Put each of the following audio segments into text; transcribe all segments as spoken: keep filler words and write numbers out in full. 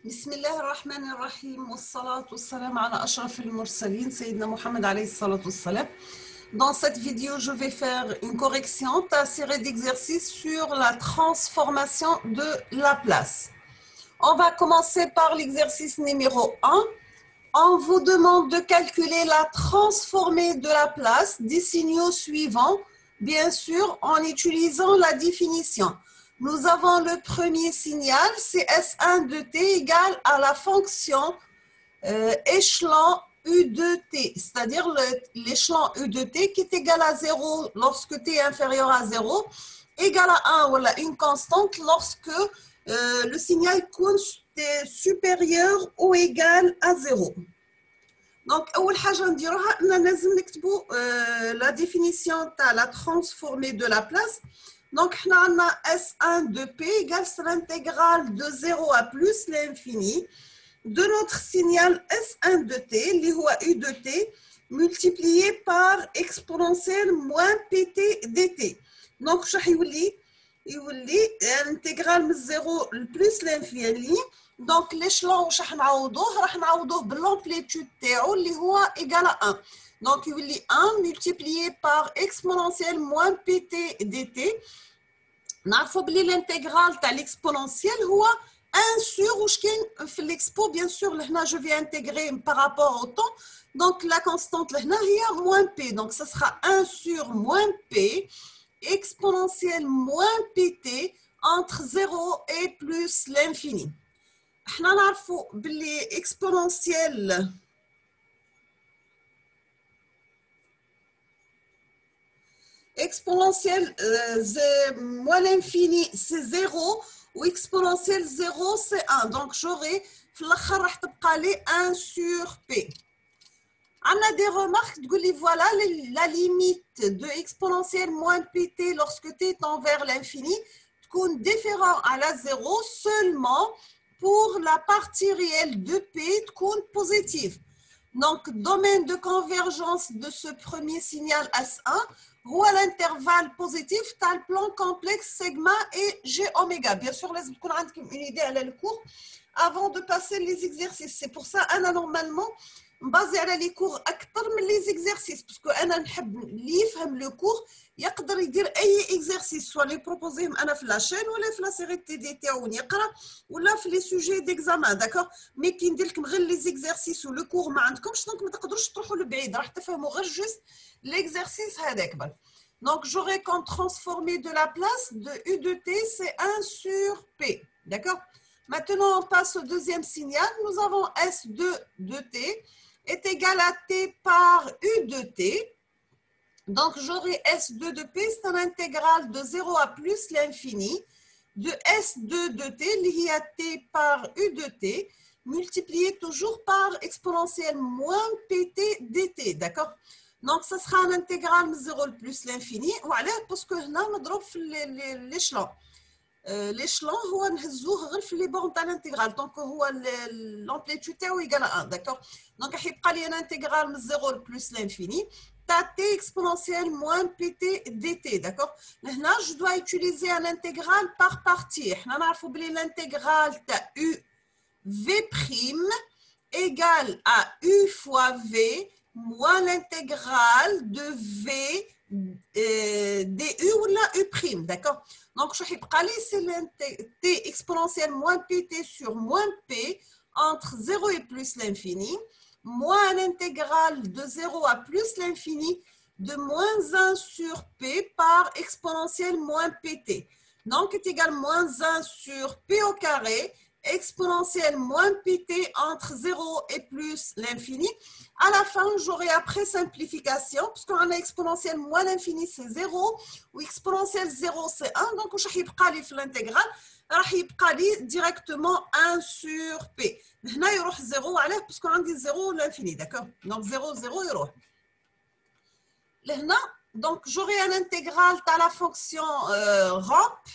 بسم الله الرحمن الرحيم والصلاة والسلام على أشرف المرسلين سيدنا محمد عليه الصلاة والسلام. Dans cette vidéo, je vais faire une correction de la série d'exercices sur la transformation de Laplace. On va commencer par l'exercice numéro un. On vous demande de calculer la transformée de Laplace des signaux suivants, bien sûr en utilisant la définition. Nous avons le premier signal, c'est S un de t égale à la fonction euh, échelon U de t, c'est-à-dire l'échelon U de t qui est égal à zéro lorsque t est inférieur à zéro, égal à un ou une constante lorsque euh, le signal est supérieur ou égal à zéro. Donc, أول حاجة نديروها أننا لازم نكتبوا la définition de la transformée de Laplace. Donc, on a S un de P égale l'intégrale de zéro à plus l'infini de notre signal S un de T, qui est U de T, multiplié par exponentielle moins P T dt. Donc, je vais l'intégrale de zéro plus l'infini. Donc, l'échelon que je vais نعوضوه l'amplitude تاعو اللي هو égal à un. Donc, il y a un multiplié par exponentielle moins pt dt. نعرفوا بلي l'intégrale تاع l'exponentielle هو un sur واش كاين في l'expo bien sûr لهنا je vais intégrer par rapport au temps. Donc, la constante لهنا هي moins p. Donc, ce sera un sur moins p exponentielle moins pt entre zéro et plus l'infini. احنا نعرفوا باللي exponentielle exponentielle euh, moins l'infini c'est zéro ou exponentielle zéro c'est un. Donc j'aurai في الاخر راح تبقى لي un sur p. On a des remarques تقول لي voilà la limite de exponentielle moins pt lorsque t est envers l'infini تكون différent à la zéro seulement pour la partie réelle de P تكون positive. Donc, domaine de convergence de ce premier signal S un, هو l'intervalle positif dans le plan complexe sigma et G oméga. Bien sûr, لازم تكون عندكم une idée على le cours avant de passer les exercices. C'est pour ça أنا normalement basé على les cours أكثر من les exercices parce que أنا نحب اللي يفهم le cours يقدر يدير أي exercice soit les proposer أنا في la chaîne ولا في la série T D تاعو يقرأ ولا في les sujets d'examen, d'accord. Mais كي ندير لكم غير les exercices و le cours ما عندكمش دونك ما تقدروش تروحوا لبعيد راح تفهموا غير juste l'exercice هذاك بس. Donc j'aurai comme transformée de Laplace de U de t c'est un sur P, d'accord. Maintenant on passe au deuxième signal. Nous avons S deux de t est égal à t par U de t. Donc, j'aurai S deux de P, c'est un intégral de zéro à plus l'infini de S deux de T lié à T par U de T, multiplié toujours par exponentielle moins Pt dt, d'accord. Donc, ce sera un intégral de zéro plus l'infini. Voilà, parce que là, on a l'échelon. L'échelon, هو نهزوه غير في les bornes تاع l'intégral. Donc, هو l'amplitude تاعو égale à un, d'accord. Donc, يبقى لي un intégral de zéro plus l'infini. T exponentielle moins pt dt, d'accord. Maintenant, je dois utiliser un intégral par partie. On a oublié l'intégrale de u v' égale à u fois v moins l'intégrale de v euh, du ou la u', d'accord. Donc, je vais c'est t exponentielle moins pt sur moins p entre zéro et plus l'infini, moins l'intégrale de zéro à plus l'infini de moins un sur P par exponentielle moins Pt. Donc, est égal à moins un sur P au carré, exponentielle moins Pt entre zéro et plus l'infini. À la fin, j'aurai après simplification, parce qu'on a exponentielle moins l'infini, c'est zéro, ou exponentielle zéro, c'est un. Donc, je vais faire l'intégrale. راح يبقى لي directement un sur P. هنا يروح zéro عليه parce qu'on عندي zéro l'infini, d'accord. Donc zéro zéro يروح. لهنا donc j'aurai un intégral à la fonction euh, ramp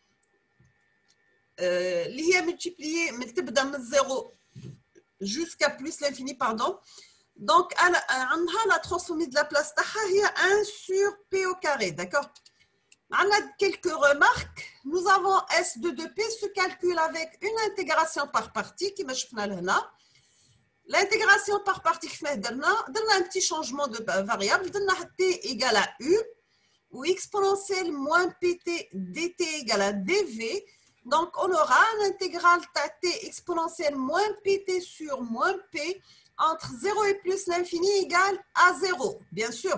اللي هي multipliée من تبدا من zéro jusqu'à plus l'infini, pardon. Donc عندها la transformée de Laplace تاعها هي un sur P au carré, d'accord. On a quelques remarques. Nous avons S de deux P se calcule avec une intégration par partie qui me là. L'intégration par partie qui me donne un petit changement de variable. Donne T égale à U ou exponentielle moins Pt dt égale à dv. Donc, on aura l'intégrale T exponentielle moins Pt sur moins P entre zéro et plus l'infini égale à zéro, bien sûr.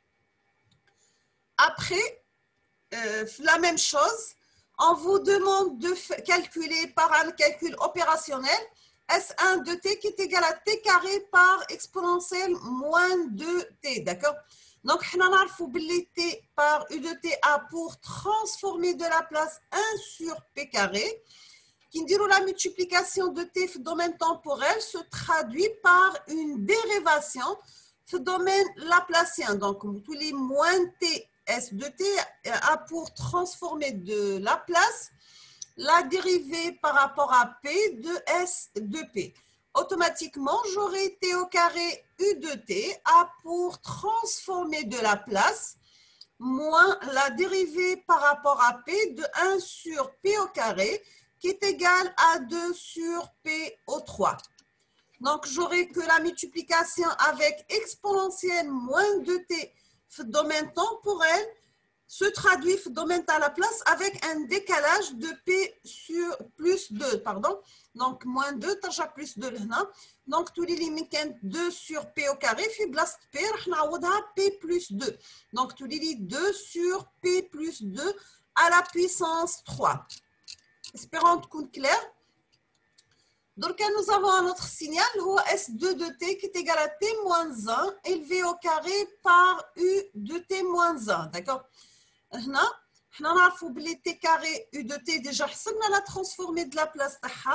Après, euh, la même chose, on vous demande de calculer par un calcul opérationnel S un de T qui est égal à T carré par exponentielle moins deux T, d'accord? Donc, on a T par U de T A pour transformer de la place un sur P carré. Qui dit la multiplication de T dans le domaine temporel se traduit par une dérivation dans le domaine laplacien. Donc, tous les moins T S de T a pour transformer de Laplace la dérivée par rapport à P de S de P. Automatiquement, j'aurai T au carré U de T a pour transformer de Laplace moins la dérivée par rapport à P de un sur P au carré qui est égal à deux sur P au trois. Donc, j'aurai que la multiplication avec exponentielle moins deux T dans le domaine temporel se traduit dans le domaine à la place avec un décalage de P sur plus deux, pardon. Donc, moins deux, t'as plus deux là. Donc, tous les limites deux sur P au carré, في بلاصة P, on a P plus deux. Donc, tous les limites deux sur P plus deux à la puissance trois. Espérons que c'est clair. Donc, nous avons un autre signal, S deux de T qui est égal à T moins un élevé au carré par U de T moins un. D'accord? Là, on a fait T carré U de T déjà, on a transformé de la place.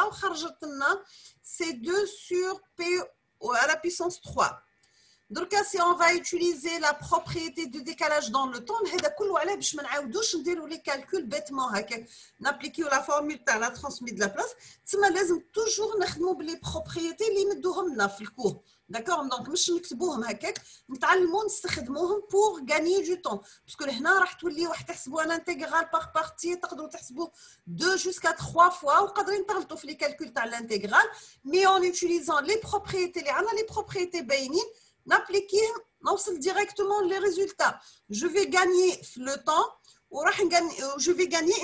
C'est deux sur P à la puissance trois. Donc, si on va utiliser la propriété de décalage dans le temps, je vais les calculs bêtement. N'appliquer la formule de la transmise de la place, il faut toujours les propriétés qui nous donnent dans le cours. D'accord? Donc, je ne vais pas les utiliser pour gagner du temps. Parce que là, on va utiliser un intégral par partie, on va utiliser deux jusqu'à trois fois, on va utiliser les calculs de l'intégrale, mais en utilisant les propriétés, les propriétés bayniques, n'appliquer, non, c'est directement les résultats. Je vais gagner le temps, ou je vais gagner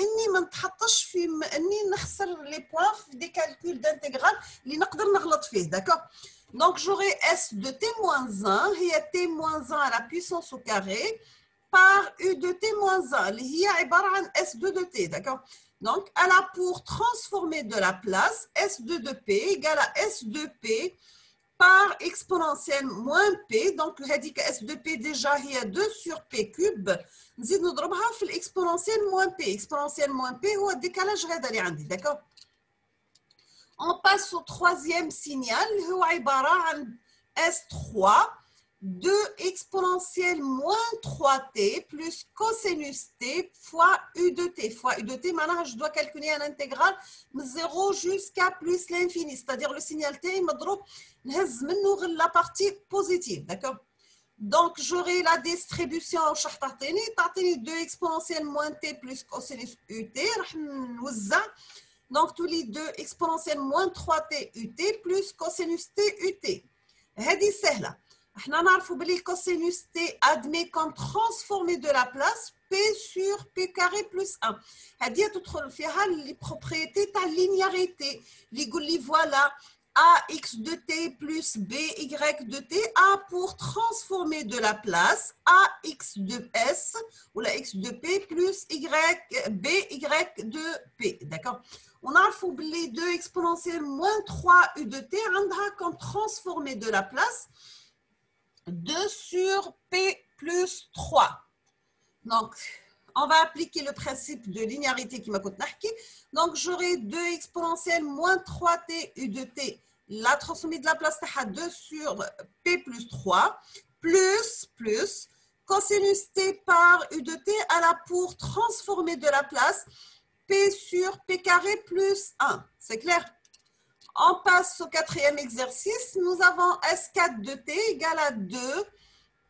les points des calculs d'intégrale, d'accord? Donc, j'aurai S de T moins un, et T moins un à la puissance au carré, par U de T moins un, qui est S deux de T, d'accord? Donc, elle a pour transformer de la place, S deux de P égale à S deux P, par exponentielle moins P, donc S de P déjà il y a deux sur P cube, nous allons l'exponentielle moins P, exponentielle moins P ou le décalage est d'accord? On passe au troisième signal, S trois, deux exponentielle moins trois T plus cosinus T fois U de T. Fois U de T, maintenant je dois calculer un intégral de zéro jusqu'à plus l'infini, c'est-à-dire le signal T, il la partie positive, d'accord? Donc, j'aurai la distribution deux exponentielle moins T plus cosinus U T, donc tous les deux exponentielle moins trois T U T plus cosinus T U T. C'est simple. On a le cosinus T admet comme transformé de la place P sur P carré plus un. C'est les propriétés de la linéarité. Les voilà A x de T plus B y de T A pour transformer de la place A x de S ou la x de P plus Y B y de P. D'accord? On a les deux exponentielles moins trois U de T comme transformer de la place deux sur P plus trois. Donc, on va appliquer le principe de linéarité qui m'a contacté. Donc, j'aurai deux exponentielles moins trois T U de T. La transformée de la place à deux sur P plus trois, plus, plus, cosinus T par U de T à la pour transformer de la place P sur P carré plus un. C'est clair? On passe au quatrième exercice. Nous avons S quatre de T égale à deux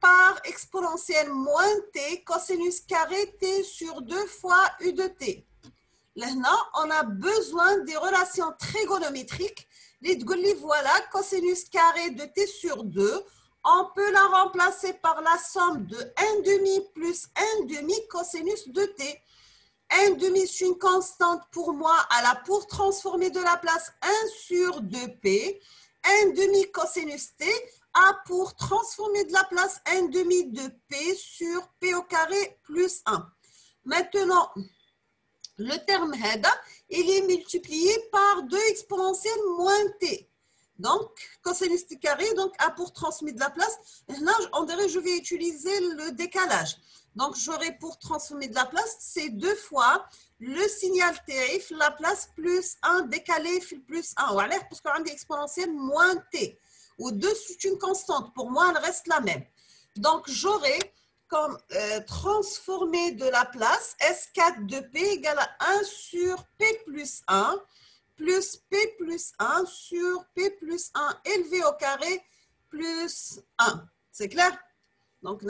par exponentielle moins t cosinus carré t sur deux fois u de t. Là, on a besoin des relations trigonométriques. Voilà, cosinus carré de t sur deux. On peut la remplacer par la somme de un demi plus un demi cosinus de t. un demi, c'est une constante pour moi. Alors, pour transformer de la place un sur deux p, un demi cosinus t a pour transformer de la place un demi de p sur p au carré plus un. Maintenant, le terme هذا, il est multiplié par deux exponentielle moins t. Donc, cosinus t carré, donc a pour transmettre de la place. Là, on dirait que je vais utiliser le décalage. Donc, j'aurai pour transformer de la place, c'est deux fois le signal t, la place plus un décalé plus un. Voilà, parce qu'on a des exponentielles moins t. Ou deux, c'est une constante. Pour moi, elle reste la même. Donc, j'aurai comme euh, transformé de la place S quatre de P égale à un sur P plus un plus P plus un sur P plus un élevé au carré plus un. C'est clair? Donc,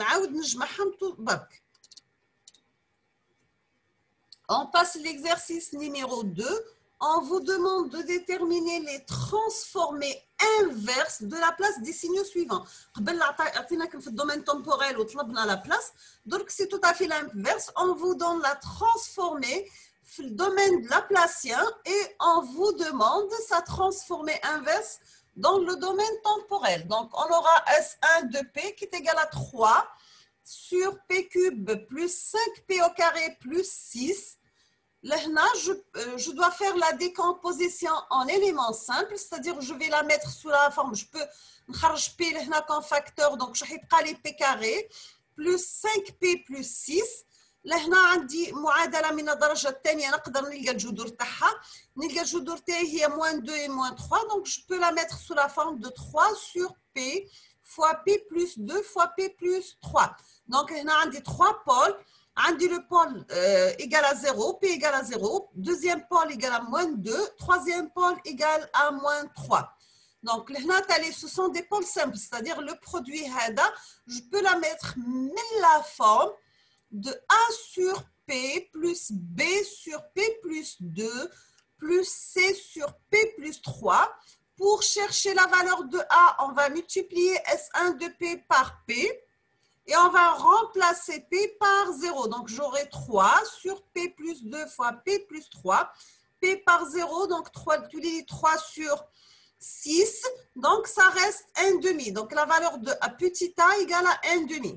on passe l'exercice numéro deux. On vous demande de déterminer les transformés inverses de la place des signaux suivants. Dans le domaine temporel, on a la place. Donc, c'est tout à fait l'inverse. On vous donne la transformée dans le domaine de Laplacien et on vous demande sa transformée inverse dans le domaine temporel. Donc, on aura S un de P qui est égal à trois sur P cube plus cinq P au carré plus six. Là, je, je dois faire la décomposition en éléments simples, c'est-à-dire je vais la mettre sous la forme, je peux نخرج P هنا comme facteur, donc je vais لي P carré plus cinq P plus six. لهنا عندي معادلة من الدرجة الثانية نقدر نلقى الجذور تاعها، نلقى الجذور تاعي هي moins deux et moins trois, donc je peux la mettre sous la forme de trois sur P fois P plus deux fois P plus trois. Donc هنا عندي trois pôles. عندي le pôle euh, égal à zéro, P égale à zéro, deuxième pôle égal à moins deux, troisième pôle égal à moins trois. Donc, ce sont des pôles simples, c'est-à-dire le produit هذا, je peux la mettre dans la forme de A sur P plus B sur P plus deux plus C sur P plus trois. Pour chercher la valeur de A, on va multiplier S un de P par P. Et on va remplacer P par zéro. Donc, j'aurai trois sur P plus deux fois P plus trois. P par zéro, donc trois, trois sur six. Donc, ça reste un demi. Donc, la valeur de A petit a égale à un demi.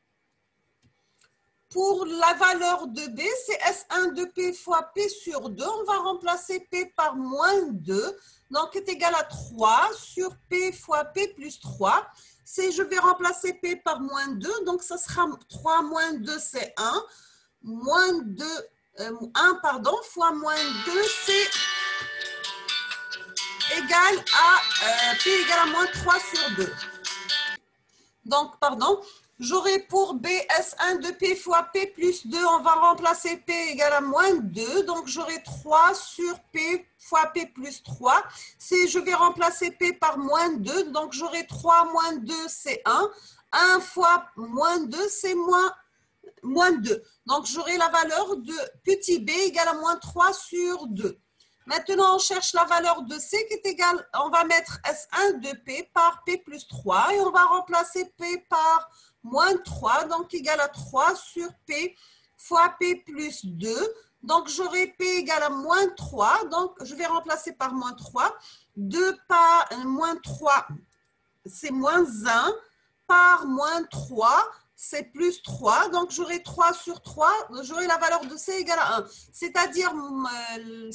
Pour la valeur de B, c'est S un de P fois P sur deux. On va remplacer P par moins deux. Donc, est égal à trois sur P fois P plus trois. Si je vais remplacer P par moins deux, donc ça sera trois moins deux, c'est un. Moins deux, euh, un, pardon, fois moins deux, c'est égal à euh, P égale à moins trois sur deux. Donc, pardon, j'aurai pour B S un de P fois P plus deux, on va remplacer P égale à moins deux. Donc, j'aurai trois sur P fois P plus trois. Si je vais remplacer P par moins deux, donc j'aurai trois moins deux, c'est un. un fois moins deux, c'est moins, moins deux. Donc, j'aurai la valeur de petit b égale à moins trois sur deux. Maintenant, on cherche la valeur de C qui est égale, on va mettre S un de P par P plus trois et on va remplacer P par moins trois, donc égal à trois sur P fois P plus deux. Donc, j'aurai P égale à moins trois, donc je vais remplacer par moins trois. deux par moins trois, c'est moins un, par moins trois, c'est plus trois. Donc, j'aurai trois sur trois, j'aurai la valeur de C égale à un. C'est-à-dire, euh,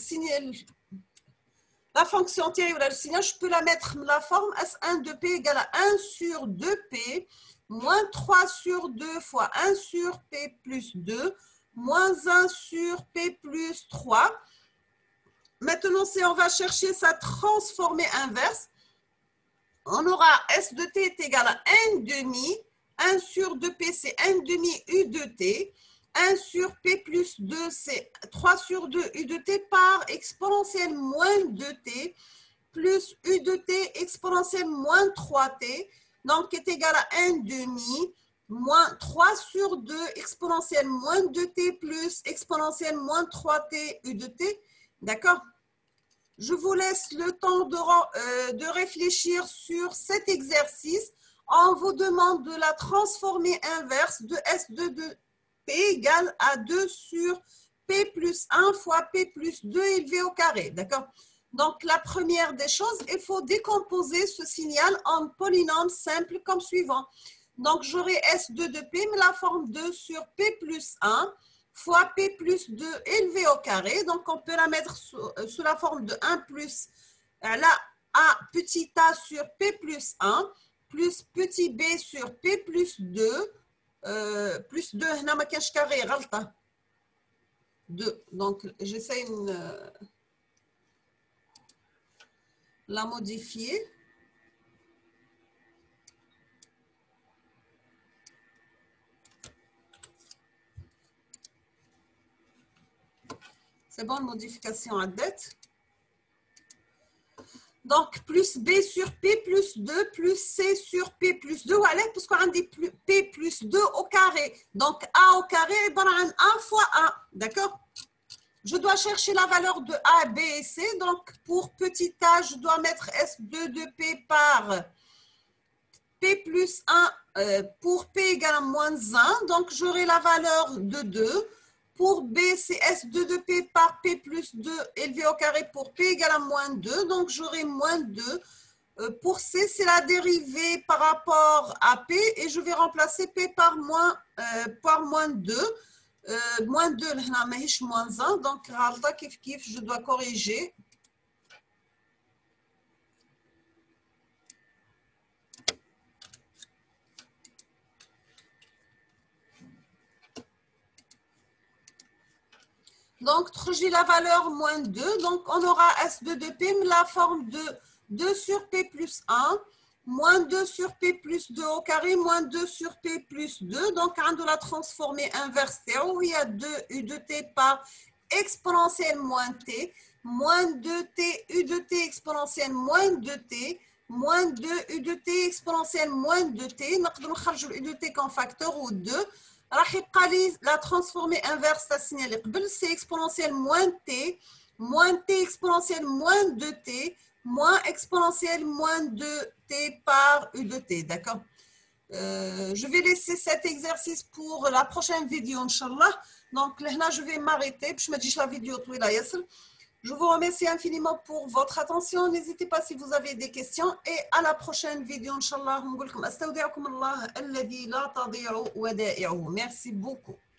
la fonction T ou le signal, je peux la mettre la forme S un de P égale à un sur deux P, moins trois sur deux fois un sur P plus deux, moins un sur P plus trois. Maintenant, si on va chercher sa transformée inverse, on aura S de T est égal à un demi, un sur deux P c'est un demi U de T, un sur P plus deux c'est trois sur deux U de T par exponentielle moins deux T plus U de T exponentielle moins trois T, donc est égal à un demi moins trois sur deux exponentielle moins deux t plus exponentielle moins trois t u de t. D'accord? Je vous laisse le temps de, euh, de réfléchir sur cet exercice. On vous demande de la transformer inverse de S deux de P égale à deux sur P plus un fois P plus deux élevé au carré. D'accord? Donc, la première des choses, il faut décomposer ce signal en polynôme simple comme suivant. Donc, j'aurai S deux de P, mais la forme deux sur P plus un fois P plus deux élevé au carré. Donc, on peut la mettre sous, sous la forme de un plus là, A petit a sur P plus un plus petit b sur P plus deux euh, plus deux, هنا ما كانش carré, غلطة. deux. Donc, j'essaie une... Euh, la modifier. C'est bon, modification à dette. Donc, plus B sur P plus deux plus C sur P plus deux. Voilà, parce qu'on a dit P plus deux au carré. Donc, A au carré est un fois un. D'accord? Je dois chercher la valeur de A, B et C. Donc, pour petit a, je dois mettre S deux de P par P plus un euh, pour P égale à moins un. Donc, j'aurai la valeur de deux. Pour B, c'est S deux de P par P plus deux élevé au carré pour P égale à moins deux. Donc, j'aurai moins deux. Euh, pour C, c'est la dérivée par rapport à P. Et je vais remplacer P par moins, euh, par moins deux. Euh, moins deux, là, moins un. Donc, kif kif, je dois corriger. Donc, j'ai la valeur moins deux. Donc, on aura S deux de P, mais la forme de deux sur P plus un, moins deux sur P plus deux au carré, moins deux sur P plus deux. Donc, on doit la transformer inverse. Il y a deux U de T par exponentielle moins T, moins deux T U de T exponentielle moins deux T, moins deux U de T exponentielle moins deux T. On peut sortir U de T comme facteur ou deux. La transformée inverse, ça signale c'est exponentielle moins t, moins t exponentielle moins deux t, moins exponentielle moins deux t par u de t. D'accord? euh, Je vais laisser cet exercice pour la prochaine vidéo, Inch'Allah. Donc là, je vais m'arrêter. Je me dis la vidéo. Je vous remercie infiniment pour votre attention. N'hésitez pas si vous avez des questions. Et à la prochaine vidéo, Inch'Allah. Merci beaucoup.